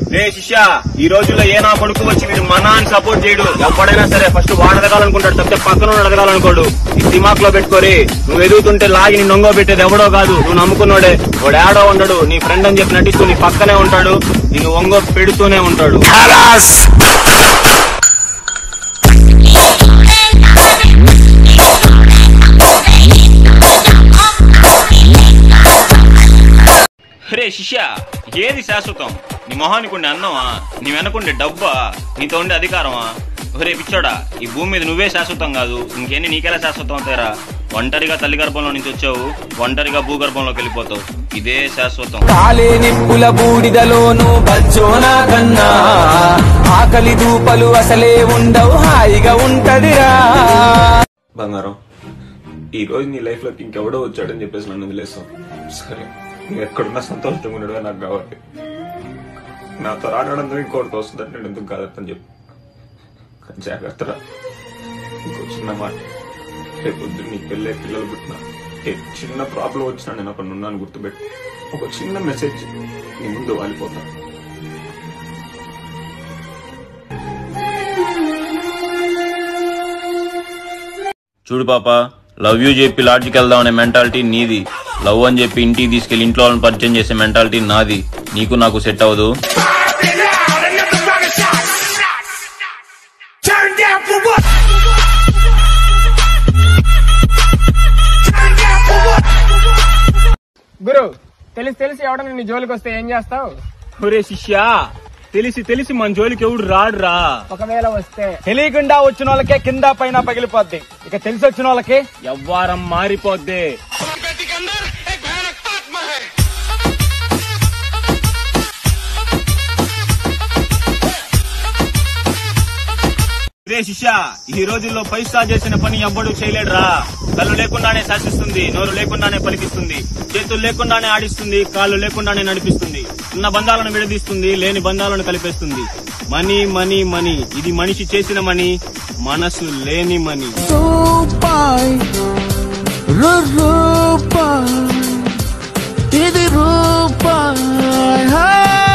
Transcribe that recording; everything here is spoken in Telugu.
రే శిష్య, ఈ రోజుల్లో ఏ నా కొడుకు వచ్చి వీడు మనా అని సపోర్ట్ చేయడు. ఎవడైనా సరే ఫస్ట్ వాడు ఎదగాలనుకుంటాడు, తప్పితే పక్కన ఎదగాలనుకోడు. ఈ దిమాక్ లో పెట్టుకోరి. నువ్వు ఎదుగుతుంటే లాగి నీ నొంగో పెట్టేది ఎవడో కాదు, నువ్వు నమ్ముకున్నాడే. వాడు ఏడో ఉండడు, నీ ఫ్రెండ్ అని చెప్పి నటిస్తూ నీ పక్కనే ఉంటాడు, నిన్ను ఒంగో పెడుతూనే ఉంటాడు. రే శిష్య, ఏది శాశ్వతం? నీ మొహానికి ఉండే అన్నమా, నీ వెనకుండే డబ్బా, నీతో ఉండే అధికారమా? ఒరే పిచ్చోడా, ఈ భూమి మీద నువ్వే శాశ్వతం కాదు, ఇంకేన్ని నీకెలా శాశ్వతం అవుతారా? ఒంటరిగా తల్లి గర్భంలో నుంచి వచ్చావు, ఒంటరిగా భూగర్భంలోకి వెళ్ళిపోతావు. ఇదే శాశ్వతం. కాలే నిప్పుల బూడిదలోను బజ్జోనా కన్నా ఆకలి దూపలు అసలే ఉండవు, హాయిగా ఉంటదిరా. బంగారం, ఈ రోజు నీ లైఫ్ లోకి ఇంకెవడో వచ్చాడని చెప్పేసి నన్ను వదిలేస్తావు. సరే, నువ్వు ఎక్కడున్నా సంతోషంగా ఉండడమే నాకు కావాలి. నాతో రావడంతో ఇంకోటితో వస్తుందని నేను ఎందుకు కాదని చెప్పు. జాగ్రత్తరా. ఇంకో చిన్న మాట, రేపొద్దు నీ పెళ్ళే పిల్లలు పుట్టినా, ఏ చిన్న ప్రాబ్లం వచ్చినా నేను అక్కడ ఉన్నాను గుర్తుపెట్టు. ఒక చిన్న మెసేజ్ నీ ముందు వాలిపోతా. చూడు పాప, లవ్ యూ చెప్పి లాడ్జికి వెళ్దాం అనే మెంటాలిటీ నీది. లవ్ అని చెప్పి ఇంటికి తీసుకెళ్లి ఇంట్లో వాళ్ళని పరిచయం చేసే మెంటాలిటీ నాది. నీకు నాకు సెట్ అవ్వదు. గురు, తెలిసి ఎవడన్నా నీ జోలికి వస్తే ఏం చేస్తావు? ఒరే శిష్య, తెలిసి మన జోలికి ఎవడు రాడురా. ఒకవేళ వస్తే తెలియకుండా వచ్చిన వాళ్ళకే కింద పైన పగిలిపోద్ది, ఇక తెలిసి వచ్చిన వాళ్ళకి ఎవ్వారం మారిపోద్ది. రే శిష్య, ఈ రోజుల్లో 5 స్టార్ చేసిన పని ఎవ్వడూ చేయలేడురా. కళ్ళు లేకుండానే శాసిస్తుంది, నోరు లేకుండానే పలికిస్తుంది, చేతులు లేకుండానే ఆడిస్తుంది, కాళ్ళు లేకుండానే నడిపిస్తుంది, ఉన్న బంధాలను విడదీస్తుంది, లేని బంధాలను కలిపేస్తుంది. మనీ మనీ మనీ, ఇది మనిషి చేసిన మనీ, మనసు లేని మనీ. ఇది రూపాయి